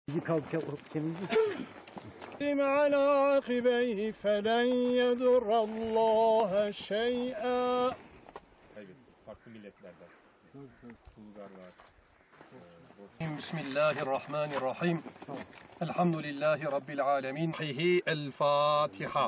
على عقبيه فلن يضر الله شيئا. Evet, farklı milletlerden. Bulgar var. Bismillahirrahmanirrahim. Elhamdülillahi Rabbil alemin. El Fatiha.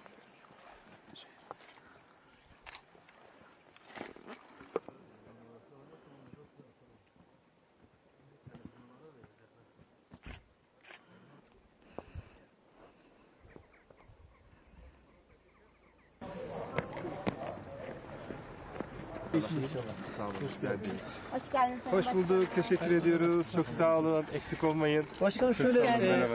Sağ olun, hoş geldiniz. Hoş geldiniz. Hoş bulduk, teşekkür ediyoruz. Çok sağ olun, eksik olmayın. Başkanım Çok sağ olun, merhaba.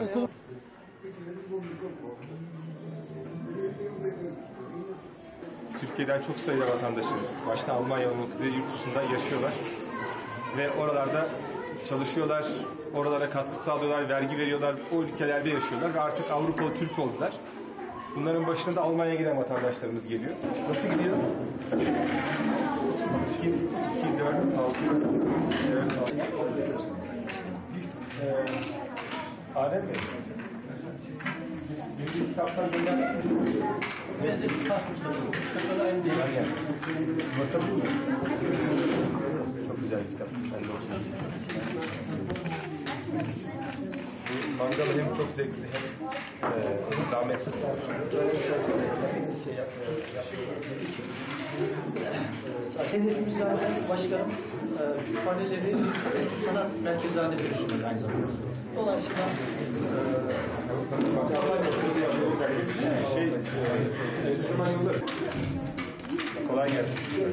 Türkiye'den çok sayıda vatandaşımız, başta Almanya olmak üzere yurt dışında yaşıyorlar. Ve oralarda çalışıyorlar, oralara katkı sağlıyorlar, vergi veriyorlar, o ülkelerde yaşıyorlar ve artık Avrupalı Türk oldular. Bunların başında da Almanya'ya giden vatandaşlarımız geliyor. Nasıl gidiyor? 2, 4, 6, 8, 4, 6. Biz, Adem Bey, biz bir kitaptan gönderdik mi? Ben de çıkartmıştım. Kitaplar aynı değil. Bakabilir miyim? Çok güzel bir kitap. Ben de okudum. Bu mangalı hem çok zevkli hem zahmetsiz. Zaten hepimiz zaten başkanım kütüphaneleri kültür sanat merkezi haline dönüştürmek aynı zamanda. Dolayısıyla Enstrüman yolları. Kolay gelsin.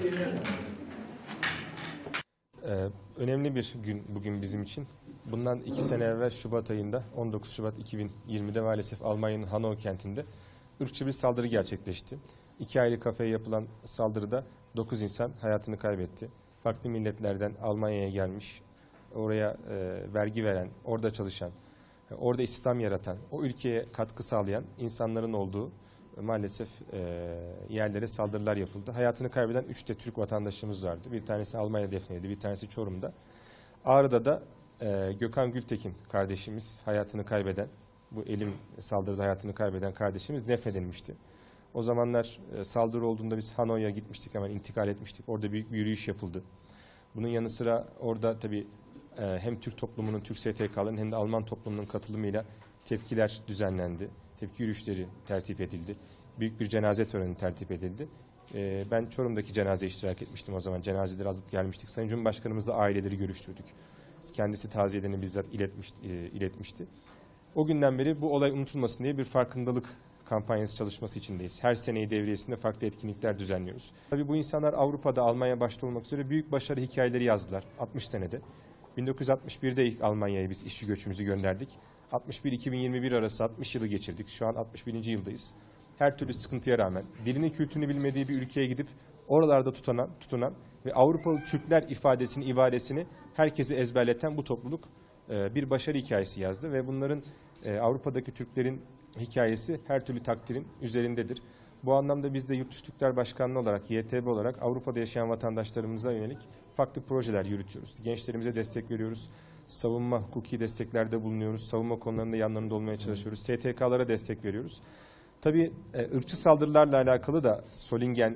Önemli bir gün bugün bizim için. Bundan 2 sene evvel Şubat ayında 19 Şubat 2020'de maalesef Almanya'nın Hanau kentinde ırkçı bir saldırı gerçekleşti. 2 aylık kafeye yapılan saldırıda 9 insan hayatını kaybetti. Farklı milletlerden Almanya'ya gelmiş, oraya vergi veren, orada çalışan, orada istihdam yaratan, o ülkeye katkı sağlayan insanların olduğu maalesef yerlere saldırılar yapıldı. Hayatını kaybeden 3 de Türk vatandaşımız vardı. Bir tanesi Almanya'da defnedildi, bir tanesi Çorum'da. Ağrı'da da Gökhan Gültekin kardeşimiz hayatını kaybeden, bu elim saldırıda hayatını kaybeden kardeşimiz defnedilmişti. O zamanlar saldırı olduğunda biz Hanau'ya gitmiştik, hemen intikal etmiştik. Orada büyük bir yürüyüş yapıldı. Bunun yanı sıra orada tabii hem Türk toplumunun, Türk STK'ların hem de Alman toplumunun katılımıyla tepkiler düzenlendi. Tepki yürüyüşleri tertip edildi. Büyük bir cenaze töreni tertip edildi. Ben Çorum'daki cenazeye iştirak etmiştim o zaman. Cenazeleri alıp gelmiştik. Sayın Cumhurbaşkanımızla aileleri görüştürdük. Kendisi taziyelerini bizzat iletmişti. O günden beri bu olay unutulmasın diye bir farkındalık kampanyası çalışması içindeyiz. Her seneyi devriyesinde farklı etkinlikler düzenliyoruz. Tabii bu insanlar Avrupa'da, Almanya başta olmak üzere büyük başarı hikayeleri yazdılar 60 senede. 1961'de ilk Almanya'ya biz işçi göçümüzü gönderdik. 61-2021 arası 60 yılı geçirdik. Şu an 61. yıldayız. Her türlü sıkıntıya rağmen dilini kültürünü bilmediği bir ülkeye gidip oralarda tutunan ve Avrupalı Türkler ifadesini, ibaresini herkese ezberleten bu topluluk bir başarı hikayesi yazdı ve bunların Avrupa'daki Türklerin hikayesi her türlü takdirin üzerindedir. Bu anlamda biz de Yurtdışı Türkler Başkanlığı olarak, YTB olarak Avrupa'da yaşayan vatandaşlarımıza yönelik farklı projeler yürütüyoruz. Gençlerimize destek veriyoruz. Savunma, hukuki desteklerde bulunuyoruz. Savunma konularında yanlarında olmaya çalışıyoruz. STK'lara destek veriyoruz. Tabii ırkçı saldırılarla alakalı da Solingen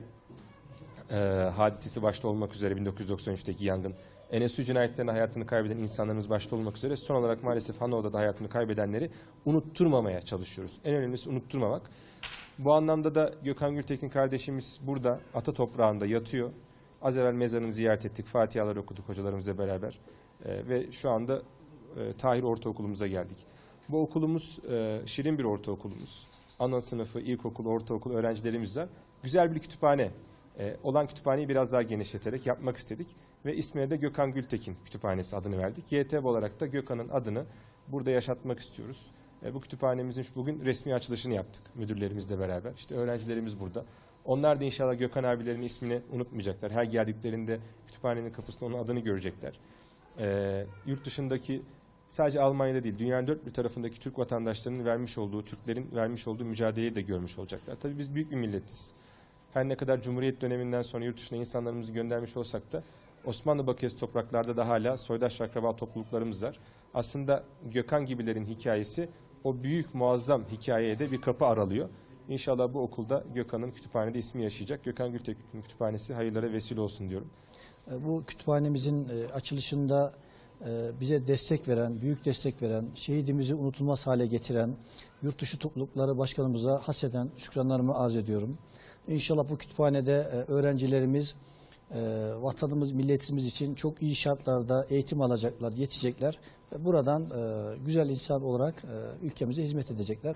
hadisesi başta olmak üzere 1993'teki yangın, NSU cinayetlerinde hayatını kaybeden insanlarımız başta olmak üzere son olarak maalesef Hanau'da da hayatını kaybedenleri unutturmamaya çalışıyoruz. En önemlisi unutturmamak. Bu anlamda da Gökhan Gültekin kardeşimiz burada ata toprağında yatıyor. Az evvel mezarını ziyaret ettik, fatihalar okuduk hocalarımızla beraber ve şu anda Tahir Ortaokulumuza geldik. Bu okulumuz şirin bir ortaokulumuz. Ana sınıfı, ilkokul, ortaokul öğrencilerimiz var. Güzel bir kütüphane. Olan kütüphaneyi biraz daha genişleterek yapmak istedik ve ismine de Gökhan Gültekin Kütüphanesi adını verdik. YTB olarak da Gökhan'ın adını burada yaşatmak istiyoruz. Bu kütüphanemizin bugün resmi açılışını yaptık müdürlerimizle beraber. İşte öğrencilerimiz burada. Onlar da inşallah Gökhan abilerin ismini unutmayacaklar. Her geldiklerinde kütüphanenin kapısında onun adını görecekler. Yurt dışındaki sadece Almanya'da değil, dünyanın dört bir tarafındaki Türk vatandaşlarının vermiş olduğu, Türklerin vermiş olduğu mücadeleyi de görmüş olacaklar. Tabii biz büyük bir milletiz. Her ne kadar Cumhuriyet döneminden sonra yurt dışına insanlarımızı göndermiş olsak da Osmanlı bakiyesi topraklarda da hala soydaş akraba topluluklarımız var. Aslında Gökhan gibilerin hikayesi o büyük muazzam hikayeye de bir kapı aralıyor. İnşallah bu okulda Gökhan'ın kütüphanede ismi yaşayacak. Gökhan Gültekin Kütüphanesi hayırlara vesile olsun diyorum. Bu kütüphanemizin açılışında bize destek veren, büyük destek veren, şehidimizi unutulmaz hale getiren, yurt dışı toplulukları başkanımıza hasreten şükranlarımı arz ediyorum. İnşallah bu kütüphanede öğrencilerimiz vatanımız, milletimiz için çok iyi şartlarda eğitim alacaklar, yetecekler. Buradan güzel insan olarak ülkemize hizmet edecekler.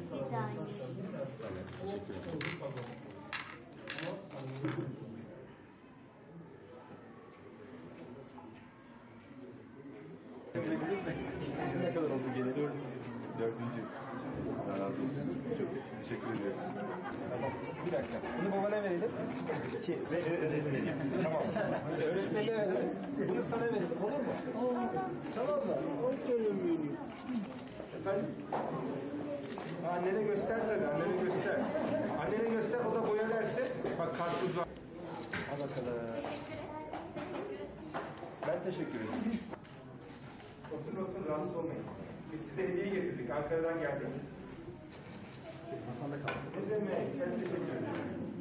Sizin ne kadar oldu geleli? Dördüncü. Allah razı olsun. Çok teşekkür ediyoruz. Tamam. Bir dakika. Bunu babana verelim. Öğretmenine. Tamam. Öğretmenine verelim. Bunu sana verelim. Olur mu? Tamam mı? Efendim? Annene göster tabii. Annene göster. Annene göster. O da boya verse. Bak karpuz var. Al bakalım. Ben teşekkür ederim. Oturun rahatsız olmayın. Biz size hediye getirdik. Ankara'dan geldik. Masanda kalsın. Ne demek? Ben teşekkür ederim.